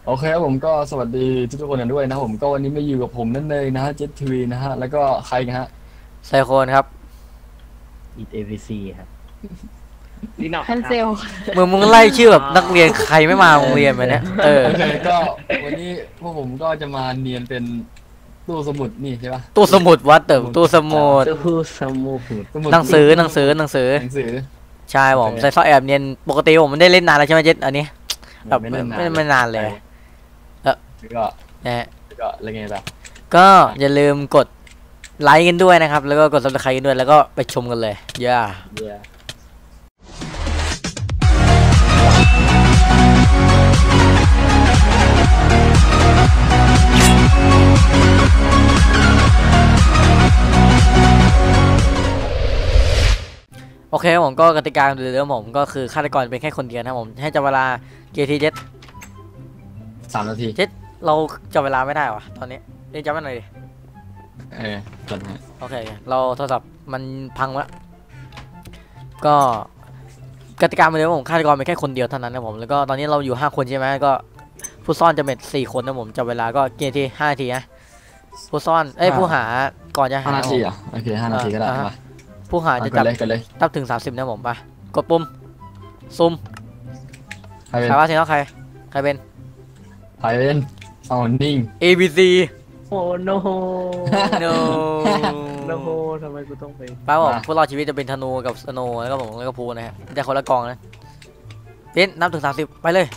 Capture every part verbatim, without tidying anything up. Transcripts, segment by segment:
โอเคครับผมก็สวัสดีทุกๆคนกันด้วยนะผมก็วันนี้มาอยู่กับผมนั่นเลยนะฮะเจ็ตทีวีนะฮะแล้วก็ใครนะฮะไซโคนครับอีเอวีซีครับดีนอกฮันเซลมึงมึงไล่ชื่อแบบนักเรียนใครไม่มาโรงเรียนไปเนี่ยเออโอเคก็วันนี้พวกผมก็จะมาเนียนเป็นตู้สมุดนี่ใช่ปะตู้สมุดวัดเติมตู้สมุดตู้สมุดหนังสือหนังสือหนังสือหนังสือใช่ผมใส่ซอแอบเนียนปกติผมมันได้เล่นนานแล้วใช่ไหมเจ็ดอันนี้แบบไม่ไม่นานเลยเออก็นะก็อะไรเงี้ยล่ะก็อย่าลืมกดไลค์กันด้วยนะครับแล้วก็กดซับสไครต์กันด้วยแล้วก็ไปชมกันเลยย่าโอเคผมก็กติกาเดิมผมก็คือฆาตกรเป็นแค่คนเดียวนะผมให้จับเวลาเกียร์ทีเจ็ดสามนาทีเจ็ดเราจับเวลาไม่ได้วะตอนนี้เรียนจับมันหน่อยดิเออจัดให้โอเคเราโทรศัพท์มันพังแล้วก็กติกาเหมือนเดิมผมฆาตกรเป็นแค่คนเดียวเท่านั้นนะผมแล้วก็ตอนนี้เราอยู่ห้าคนใช่ไหมก็ผู้ซ่อนจะเป็นสี่คนนะผมจับเวลาก็เกียร์ทีห้านาทีนะผู้ซ่อนเอ้ยผู้หาก่อนจะหาห้านาทีอ่ะโอเคห้านาทีก็ได้มาผู้หาจะจับเลยจับถึงสามสิบนะผมไปกดปุ่มซุ่มใครว่าทีน้องใครใครเป็นใครเป็นอ๋อนิ่ง A B C โอ้โน no โนทำไมกูต้องไปป้าบอกพวกเราชีวิตจะเป็นธนูกับสโนแล้วก็ผมแล้วก็พูนะฮะจะคนละกองนะเป็นนับถึงสามสิบไปเลย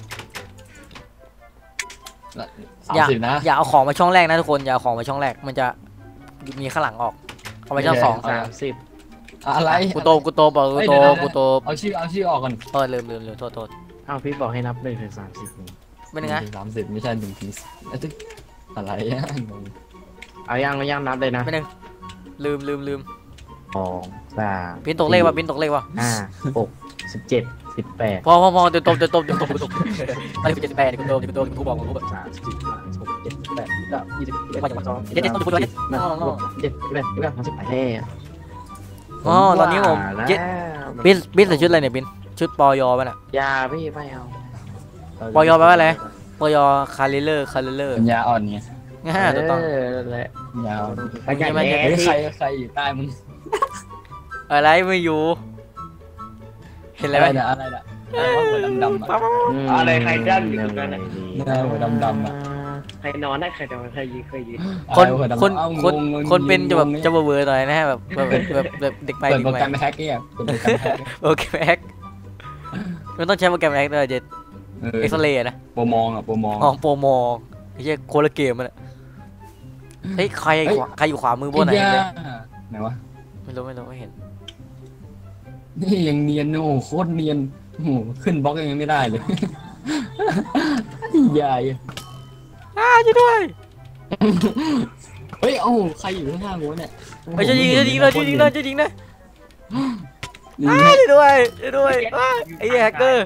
อย่าอย่าเอาของมาช่องแรกนะทุกคนอย่าเอาของมาช่องแรกมันจะมีข้างหลังออกเอาไปช่องสองสามสิบอะไรกูโตกูโตบอกกูโตกูโตเอาชื่อเอาชื่อออกก่อนเออลืมลืมลืมโทษโทษอ้าวพี่บอกให้นับหนึ่งถึงสามสิบเป็นไงสามสิบไม่ใช่หนึ่งถึงอะไรอ่ะเอายังเอายังนับเลยนะไม่หนึ่งลืมลืมลืมสองสามปิ้นตกเลขว่ะปิ้นตกเลขว่ะห้าหกสิบเจ็ดสิบแปดพอพอพอเดี๋ยวตบเดี๋ยวตบเดี๋ยวตบเดี๋ยวตบอะไรสิบเจ็ดสิบแปดเดี๋ยวกูโตเดี๋ยวกูโตกูบอกกูบอกสามสิบสี่สิบหกเจ็ดแปดเก้ายี่สิบเอ็ดยี่สิบสองเจ็ดเจ็ดต้องดูด้วยเจ็ดแปดเก้าสิบแปดแน่อ๋อตอนนี้ผมปิ้นปิ้นใส่ชุดอะไรเนี่ยปิ้นชุดปอยอป่ะน่ะยาพี่ไม่เอาปอยอแปลว่าอะไรปอยอคาริเลอร์คาริเลอร์ยาอ่อนไงง่ายตัวต้องแหละยาวใครใครใครอยู่ใต้มึงอะไรไม่อยู่เห็นอะไรไหมอะไรน่ะหัวดำดำอะไรใครด้านอยู่ตรงนั้นน่ะหัวดำดำอ่ะใครนอนได้ใครนอนใครยืนใครยืนคนคนคนคนเป็นจะแบบจะเบอร์หน่อยนะฮะแบบแบบแบบแบบเด็กไปเปิดโปรแกรมแฮกเนี่ยโปรแกรมแฮกมันต้องใช้โปรแกรมแฮกด้วยเจ็ดเอ็กซเรย์นะโปรมองอ่ะโปรมองอ๋อโปรมองไอ้เหี้ยโคละเกมมันอ่ะเฮ้ยใครใครอยู่ขวามือบนไหนไหนวะไม่รู้ไม่รู้ไม่เห็นนี่ยังเนียนโอ้โคตรเนียนโอ้ขึ้นบล็อกยังไม่ได้เลยใหญ่อ้าช่วยด้วยเฮ้ยเอ้าใครอยู่ข้างๆกูเนี่ยเฮ้ยจะยิงจะยิงเลยจะยิงเลยจะยิงเลยอ้าช่วยด้วยช่วยด้วยไอ้แฮกเกอร์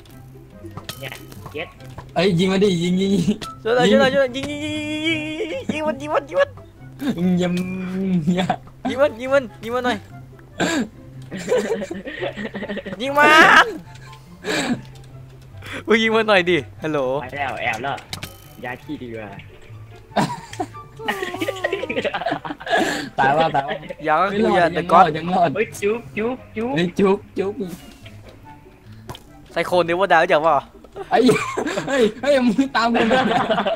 เอ้ยยิงมาดิยิงยิงช่วยหน่อยช่วยหน่อยช่วยยิงยิงยิงยิงมันยิงมันยิงมันยิงเนี่ยยิงมันยิงมันยิงมันหน่อยยิงมันมึงยิงมันหน่อยดิฮัลโหลไปแล้วแอบแล้วย้ายที่ดีกว่าตายว่าตายยังกูอย่าแต่ก้อนยังรอดเฮ้ยจุ๊บจุ๊บจุ๊บจุ๊บจุ๊บไซโคนเดี๋ยวว่าดาวจังวะไอ้เฮ้ยเฮ้ยมึงตามกูนะ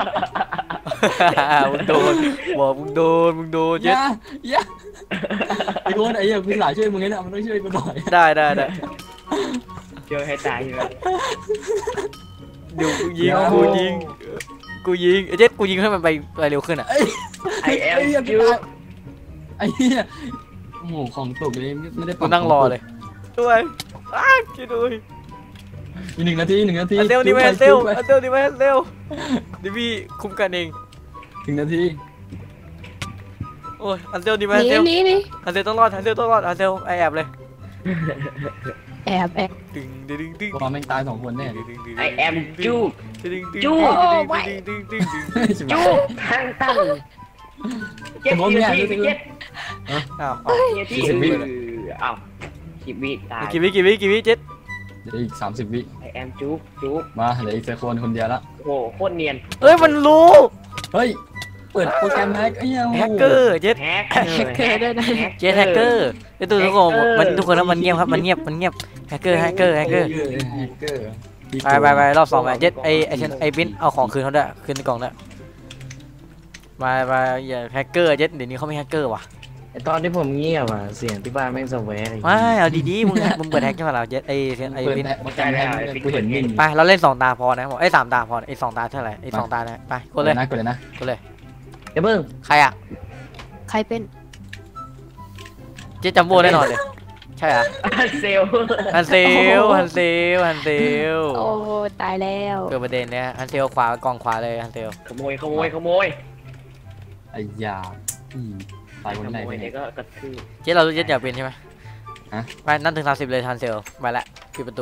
มึงโดนบอกมึงโดนมึงโดนเจ็ดยะไอ้คนไอ้ยังพี่หลาช่วยมึงไงเนี่ยมันต้องช่วยกูหน่อยได้ได้ได้เจอให้ตายเลยเดี๋ยวกูยิงกูยิงกูยิงไอ้เจ็ดกูยิงให้มันไปไปเร็วขึ้นอ่ะไอ้แอลยูไอ้เหี้ยโอ้โหของตกเลยไม่ได้กูนั่งรอเลยด้วยอ้าช่วยด้วยอีกหนึ่งนาทีหนึ่งนาทีเซลนี่ไม่เซลเซลนี่ไม่เซลดิพี่คุมกันเองหนึ่งนาทีโอ้ยอันเซลนี่ไม่เซลอันเซลต้องรอดอันเซลต้องรอดอันเซลไอแอบเลยแอบแอบดึงดึงดึงพอแม่งตายสองคนแน่ไอแอมจูดึงดึงจูดึงดึงดึงจูตั้งตั้งเจ็ดวินาทีเจ็ดอ้าวที่อ้าวกี่วิตายกี่วิกี่วิกี่วิเจ็ดเดี๋ยวอีกสามสิบวิไอแอมจุ๊บจุ๊บมาเหลืออีกสักคนคนเดียวละโอ้โหโคตรเนียนเฮ้ยมันรู้เฮ้ยเปิดโปรแกรมแฮกไอ้เหี้ยแฮกเกอร์เจ็ดแฮกแฮกเกอร์ด้วยนะเจ็ดแฮกเกอร์ไอ้ตัวทุกคนมันทุกคนแล้วมันเงียบครับมันเงียบมันเงียบแฮกเกอร์แฮกเกอร์แฮกเกอร์แฮกเกอร์ไปไปไปรอบสองไปเจ็ดไอไอเชนไอบินเอาของคืนเขาด้วยคืนในกล่องด้วยไปไปอย่าแฮกเกอร์เจ็ดเดี๋ยวนี้เขาไม่แฮกเกอร์ว่ะไอตอนที่ผมเงียบอ่ะเสียงที่บ้านแม่งสแวร์ไม่เอาดีๆมึงมึงเปิดแฮกใช่ไหมเราเจ็ดไอไอเปิดบินแฮกโปรแกรมแฮกกูเห็นมินไปเราเล่นสองตาพอนะบอกไอ้สามตาพอไอ้สองตาเท่าไหร่ไอ้สองตาเนี่ยไปกดเลยนะกดเลยนะกดเลยเดี๋ยวเพิ่งใครอ่ะใครเป็นเจ๊จัมโบ้แน่นอนเลยใช่เหรอเซลฮันเซลฮันเซลฮันเซลโอ้ตายแล้วเกิดประเด็นเนี้ยฮันเซลขวากองขวาเลยฮันเซลขโมยขโมยขโมยไอ้ยาอืมตายคนขไหนโมไปยไหนเดี๋ยวก็กระทืบเจ๊เรารู้เจ๊อยากเป็นใช่ไหมฮะไปนั่นถึงสามสิบเลยฮันเซลไปละปิดประตู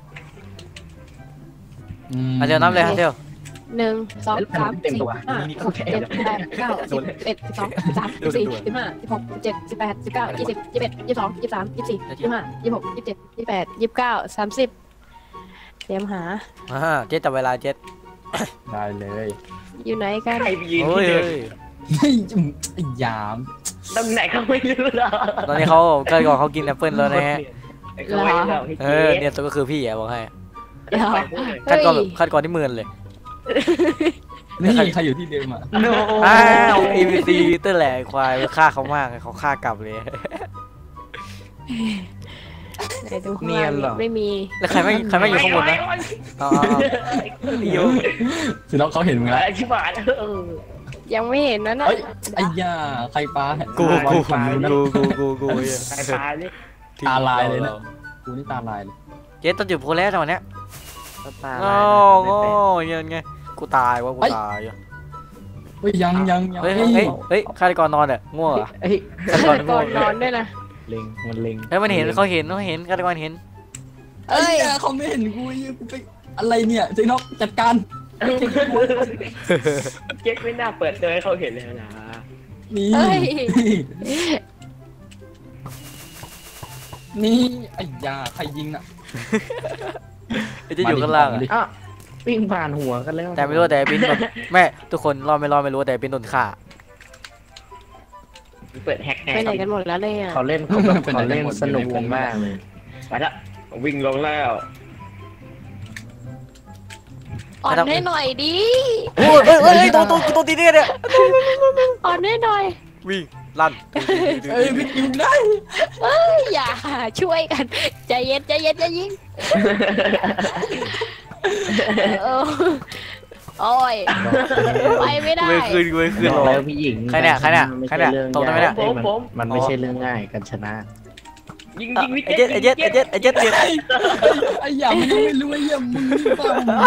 อืมฮันเซลนับเลยฮันเซลหนึ่งสองสามสี่ห้าหกเจ็ดแปดเก้าสิบเอ็ดสิบสองสิบสามสิบสี่สิบห้าสิบหกสิบเจ็ดสิบแปดสิบเก้ายี่สิบยี่สิบเอ็ดยี่สิบสองยี่สิบสามยี่สิบสี่ยี่สิบห้ายี่สิบหกยี่สิบเจ็ดยี่สิบแปดยี่สิบเก้าสามสิบเตรียมหาอ่าเจ๊จับเวลาเจ๊ได้เลยอยู่ไหนกันใครไปยืนโอ้ยที่เดิเฮ้มยเฮ้ยไอ้ยามตำแหน่งเขาไม่รู้หรอกตอนนี้เขาเกิดก่อนเขากินแอปเปิลแล้วนะฮะเขาไม่รู้หรอกพี่เอเจ๊อเนี่ยตัวก็คือพี่อ่ะบอกให้เดี๋ยวขั้นเฮ้ยก่อนแบบขั้นก่อนที่หมื่นเลยนี่ใครอยู่ที่เดิมอ่ะโนอ้าว เอ บี ซี เต้นแหละควายฆ่าเขามากเขาฆ่ากลับเลยไหนดูข้างล่างไม่มีแล้วใครไม่ใครไม่อยู่ข้างบนนะอ๋ออยู่สิน้องเขาเห็นมึงแล้วอะไรชิบหายเออยังไม่เห็นนะนะเฮ้ยไอ้ยาใครปลากูกูฝั่งนู้นนะกูกูกูกูใครปลานี่ตาลายเลยนะ กูนี่ตาลายเลยเจ๊ต้องจุดโพลแล้วตอนเนี้ยตาโอ้โหยังไงกูตายวะกูตายเฮ้ยยังยังยังเฮ้ยเฮ้ยเฮ้ยฆาตกรนอนอ่ะง่วงเหรอเอ้ยฆาตกรก่ง่วอง นนอนด้วยนะเล็งมันเล็งเฮ้ยมันเห็นเขาเห็นเขาเห็นฆาตกรเห็นเอ้ยเขาไม่เห็นกูยี่กูไปอะไรเนี่ยสิน้องจัดการเจ๊กไม่น่าเปิดตัวให้เขาเห็นเลยนะนี่เฮ้ยนี่ไอ้ยาใครยิงน่ะจะอยู่ข้างล่างอะอ่ะวิ่งผ่านหัวกันแล้วแต่ไม่รู้แต่บินแบบแม่ทุกคนรอดไม่รอดไม่รู้แต่บินโดนฆ่าเปิดแฮกแฮไปกไหนกันหมดแล้วเนี่ยเขาเล่นเขาแบบเขาเล่นสนุกกันมากเลยไปละวิ่งลงแล้วอ่อนให้หน่อยดิโอ้ยเฮ้ยเฮ้ยตัวตัวตัวตีเนี่ยอ่อนให้หน่อยวิ่งลั่นเอ้ยพี่ยิงได้อย่าช่วยกันใจเย็นใจเย็นใจยิงเออโอ้ยไปไม่ได้เว้ยคืนเว้ยคืนบรอกอแล้วพี่หญิงใครเนี่ยใครเนี่ยไม่ใครใช่เนี่ยเรื่องตรงนั้นไหมเนี่ยยากอ้มันมันไม่ใช่เรื่องง่ายกันชนะยิงยิงวิไอเจ็ดไอเจ็ดไอเจ็ดไอเจ็ดเจ็ดไอ้ยามันยังไม่รู้ไอ้ยามึงนี่เปล่า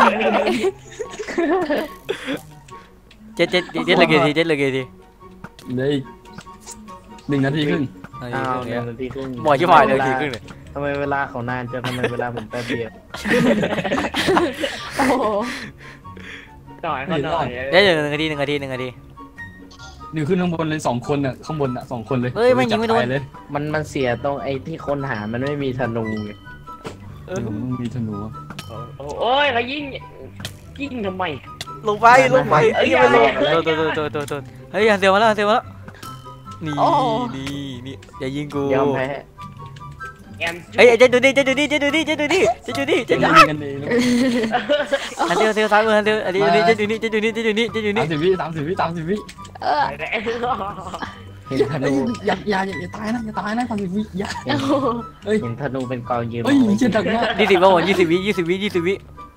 เจ็ดเจ็ดเจ็ดเลยกี่ทีเจ็ดเลยกี่ทีเดี๋ยวอีกหนึ่งนาทีครึ่งอ้าวหนึ่งนาทีครึ่งบ่อยชิบหายเลยทีครึ่งเลยทำไมเวลาเขานานจังทำไมเวลาผมแป๊บเดียวโอ้โหต่อยเขาหน่อยเดี๋ยวหนึ่งนาทีหนึ่งนาทีหนึ่งนาทีหนึ่งขึ้นข้างบนเลยสองคนน่ะข้างบนน่ะสองคนเลยเฮ้ยไม่ยิงไม่โดนจับปเลยมันมันเสียตรงไอ้ที่คนหามันไม่มีธนูไงเออมึงมีธนูอะโอ้ยเขายิงยิงทำไมลงไปลงไปเอ้ยไม่ลงตัวตัวตัวตัวตัวเฮ้ยฮันเซลมาแล้วฮันเซลมาแล้วนี่นี่นี่อย่ายิงกูยอมแพ้แอมเฮ้ยเจ็ดดูดิเจ็ดดูดิเจ็ดดูดิเจ็ดดูดิเจ็ดดูดิเจ็ดดูยิดิงกันเองนะฮันเซลเซลซ้ายมือฮันเซลอันนี้เจ็ดดูดิเจ็ดดูดิเจ็ดดูดิเจ็ดดูดิสามสิบวิสามสิบวิสามสิบวิเออเห็นธเฮ้ยนูอย่าอย่าอย่าอย่าตายนะอย่าตายนะสามสิบวิอย่าโอ้โหเฮ้ยเห็นธนูเป็นกองยืนเฮ้ยเชี่ยดักมากยี่สิบป่ะผมยี่สิบวิยี่สิบวิยี่สิบวิ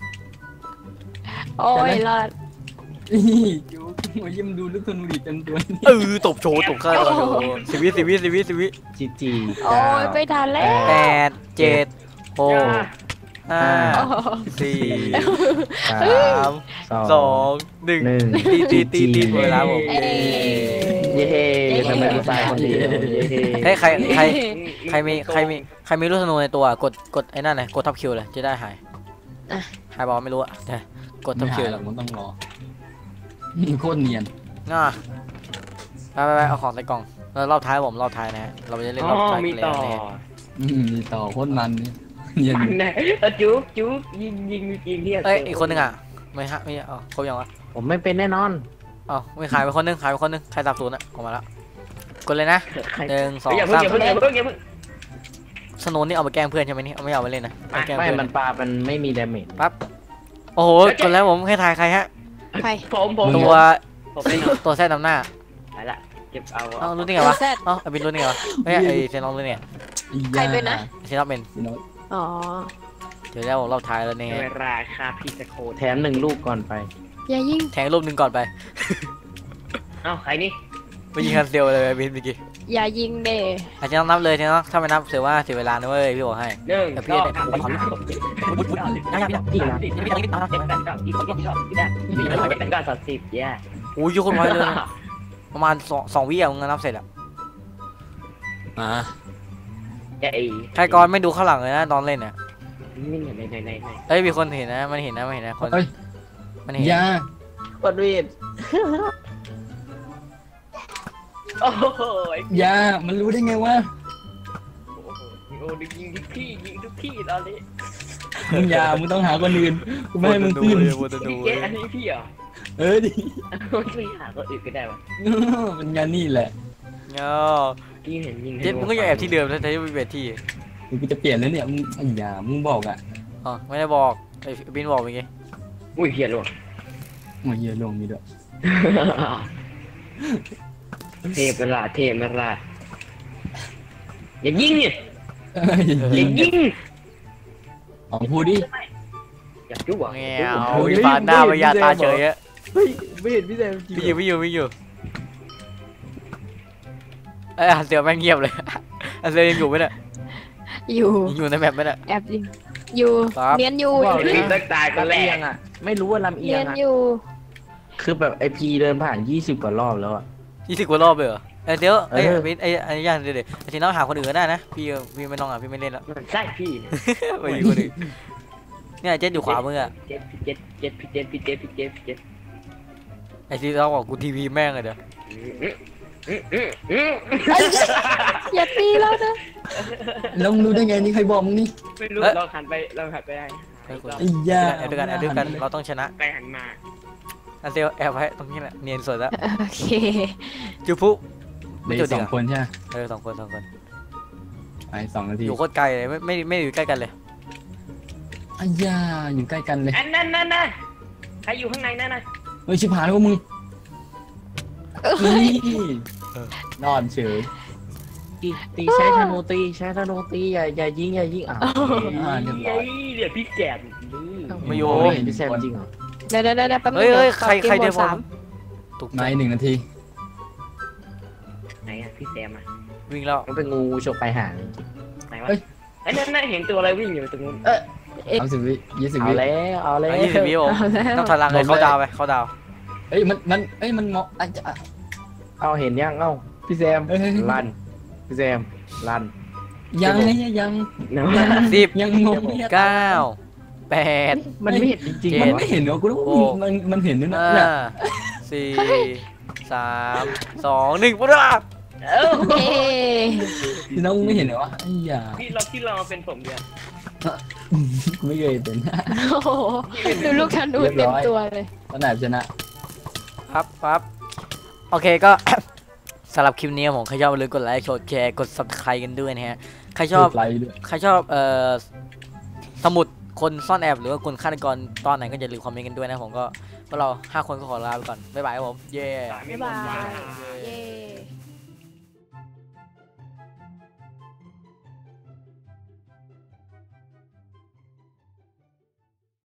โอ้ยรอดนี่จูโอ้ยยิ้มดูลูกธนูดิเต็มตัวนี่เออตบโชว์ตบข้าโชว์สิบวิสิบวิสิบวิสิบวิจีจีโอ้ยไม่ทันแล้วแปดเจ็ดหกห้าโอ้โหสี่สาสามมสสององหนึ่งหนึ่งตีตีตีตีเวลาผมเอ้ยเย้ทำไมกูตายคนเดียวเย้เฮ้ยใครใครใครมีใครมีใครมีลูกธนูในตัวกดกดไอ้นั่นเลยกดทับคิวเลยจะได้หายหายบอกไม่รู้อะแต่กดทัไม่บคิหาวยหรอกมันต้องรอโคตรเนียนง่าไปไปไปเอาของใส่กล่องเรารอบท้ายผมรอบท้ายนะฮะเราจะเล่นอ๋รอบอท้ายมีกันเลยต่อนะฮะอืมมีต่อโคตรมันนี่เนียนมันนะเอาจุ๊บจุ๊บยิงยิงยิงเรียกเอ้ยอีกคนหนึงอ่ะไม่ฮะไม่เอาครบยังวะผมไม่เป็นแน่นอนอ๋อไม่ขายไปคนหนึงขายไปคนหนึงใครสับสนอ่ะออกมาแล้วกดเลยนะใครหนึ่งสองอย่าเพิ่งสามอย่าเพิ่งอย่าเพิ่งอย่าเพิ่งสโนนนี่เอาไปแกล้งเพื่อนใช่ไหมนี่เอาไม่เอาไปเล่นนะเอาไปแกล้งไม่เพื่อนมันปลามันไม่มีดาเมจโอ้โหกดแล้วผมให้ทายใครฮะใครผมผมตัวผมไม่นอนตัวแท้นำหน้าไปละเก็บเอาเอ้ารู้ได้ไงวะแซดเอ้าไอ้บินรู้ได้ไงวะเฮ้ยไอ้เซนองรู้ได้ไงใครเป็นนะเซนองเป็นอ๋อเดี๋ยวแล้วเราทายแล้วเนี่ยเวลาคาพิสโคดแถมหนึ่งลูกก่อนไปอย่ายิงแทงรูปหนึ่งก่อนไปเอ้าใครนี่ไปยิงคันเซลเลยไอ้บินเมื่อกี้อย่ายิงเด้อาจจะต้องนับเลยเซนองถ้าไม่นับถือว่าเสียเวลานะเว้ยพี่บอกให้หนึ่งแต่พี่สองเนี่ยสามสี่ห้าหกเจ็ดแปดเก้าสิบสิบเอ็ดสิบสองสิบสามสิบสี่สิบห้าสิบหกสิบเจ็ดสิบแปดสิบเก้ายี่สิบยี่สิบเอ็ดยี่สิบสองยี่สิบสามยี่สิบสี่ยี่สิบห้ายี่สิบหกยี่สิบเจ็ดยี่สิบแปดยี่สิบเก้าสามสิบแย่โอ้ยยุคนไว้เลยประมาณสองสองวิอ่ะมึงนับเสร็จอ่ะอ่าแย่ไอ้ใครก่อนไม่ดูข้างหลังเลยนะตอนเล่นอ่ะนี่ไหนไหนไหนไหนเอ้ยมีคนเห็นนะมันเห็นนะมันเห็นนะคนเอ้ยมันเห็นอยากดวีดโอ้โหอยามันรู้ได้ไงวะโอ้โหโอ้ยิงทุกที่ยิงทุกที่ตอนนี้มึงอยามึงต้องหาคนอื่นกูไม่ให้มึงขึ้นพี่เกอันนี้พี่เหรอเออดิไม่หาคนอื่นก็ได้วะมันงานนี่แหละเงาพี่เห็นยิงเจ็ดมึงก็อย่าแอบที่เดิมนะแต่ที่ไปเปลี่ยนที่เดี๋ยวกูจะเปลี่ยนแล้วเนี่ยมึงไอ้อยามึงบอกอ่ะอ๋อไม่ได้บอกไอ้บินบอกเมื่อกี้อุ้ยเฮียหลวงโอ้ยเหี้ยลงมีด้วยเทพเวลาเทพเวลาอย่ายิงเนี่ยเอ้ยอย่ายิงของพูดดิอย่าจุ๊บอ่ะเงี้ยเอาอีฟานหน้าไปยาตาเฉยอะเฮ้ยไม่เห็นพี่แซมจริงพี่อยู่พี่อยู่พี่อยู่เอ้ยอันเซียวแม่งเงียบเลย อันเซียวยังอยู่ไหมเนี่ยอยู่ยังอยู่ในแมปไหมเนี่ยแอบยิงอยู่ครับเนียนอยู่บอกรีเลยบเลิกตายคนลำแรเอียกงอ่ะ ไม่รู้ว่าลำเอีเนียยงนอ่ะอยู่คือแบบไอพีเดินผ่านยี่สิบกว่ารอบแล้วอ่ะยี่สิบกว่ารอบเลยเหรอเอ้ยเดี๋ยวเอ้ยเออบินไอ้ไอ้ย่านเดี๋ยวเดี๋ยวไอ้ทีน้องหาคนอื่นก็ได้นะพี่พี่ไม่ต้องอ่ะพี่ไม่เล่นแล้วใช่พี่ไปอยู่คนอื่นเนี่ยเจ็ดอยู่ขวามืออ่ะเจ็ดเจ็ดเจ็ดเจ็ดเจ็ดเจ็ดเจ็ดเจ็ดไอ้ที่เราบอกกูทีวีแม่งเลยเดี๋ยวอย่าตีแล้วนะแล้วมึงรู้ได้ไงนี่ใครบอกมึงนี่ไม่รู้เราหันไปเราหันไปไอ้ยาแอบด้วยกันแอบด้วยกันเราต้องชนะไปหันมาอันเซียวแอบไว้ตรงนี้แหละเนียนสุดแล้วโอเคจูพุเหลืออกสองคนใช่ไหมเออสองคนสองคนไปสองนาทีอยู่โคตรไกลเลยไม่ไม่ไม่ได้อยู่ใกล้กันเลยไอ้ยาอยู่ใกล้กันเลยอันนั่นนั่นนั่นใครอยู่ข้างในนั่นน่ะเฮ้ยชิบหายแล้วพวกมึงนี่นอนเฉยตีตีใช้ธนูตีใช้ธนูตีอย่าอย่ายิงอย่ายิงอ่ะอ่าเรียบร้อยเดี๋ยวพี่แก่ไม่อยู่ไม่เห็นพี่แซมจริงเหรอเดี๋ยวเดี๋ยวเดี๋ยวแป๊บนึงเฮ้ยเฮ้ยดี๋วใครใครเดกมฟโหมอสามลตกใจไม่หนึ่งนาทีไหนอ่ะพี่แซมอ่ะวิ่งแล้วมันเป็นงูฉกไปหางไหนวะไอ้นั่นนั่นเห็นตัวอะไรวิ่งอยู่ตรงนู้นเอาสิบวิยี่สิบเอาวิแล้วเอาแล้วยี่สิบวิผมเอาแล้วต้องถอยหลังเลยเขาดาวไปเขาดาวเอ้ยมันมันเอ้ยมันเหมาะอาจจะเอาเห็นยังเอ้าพี่แซมเอ้ยรันพี่แซมรันยังไงยังนะยังสิบยังงงเนี่ยเก้าแปดมันไม่เห็นจริงเจ็ๆดเหรมันอไม่เห็นเหรอกูรู้โอ้มันมันเห็นด้วยนะห้าเนี่ยสี่สามสองหนึ่งปุ๊บอ่ะเออโอเคพี่น้องไม่เห็นเหรอวะไอ้ยาพี่เราที่เราเป็นผมเดียวกูไม่เคยเป็นโอ้โหดูลูกธนูเต็มตัวเลยตอนไหนชนะครับครับโอเคก็ สำหรับคลิปนี้ผมใครชอบอย่าลืมกดไลค์กดแชร์กด ซับสไครบ์ กันด้วยนะฮะใครชอบไลค์ด้วยใครชอบเอ่อสมุดคนซ่อนแอบหรือว่าคนฆาตกรตอนไหนก็อย่าลืมคอมเมนต์กันด้วยนะผมก็พวกเราห้าคนก็ขอลาไปก่อนบ๊ายบายครับผมเย้บ๊ายบาย เย้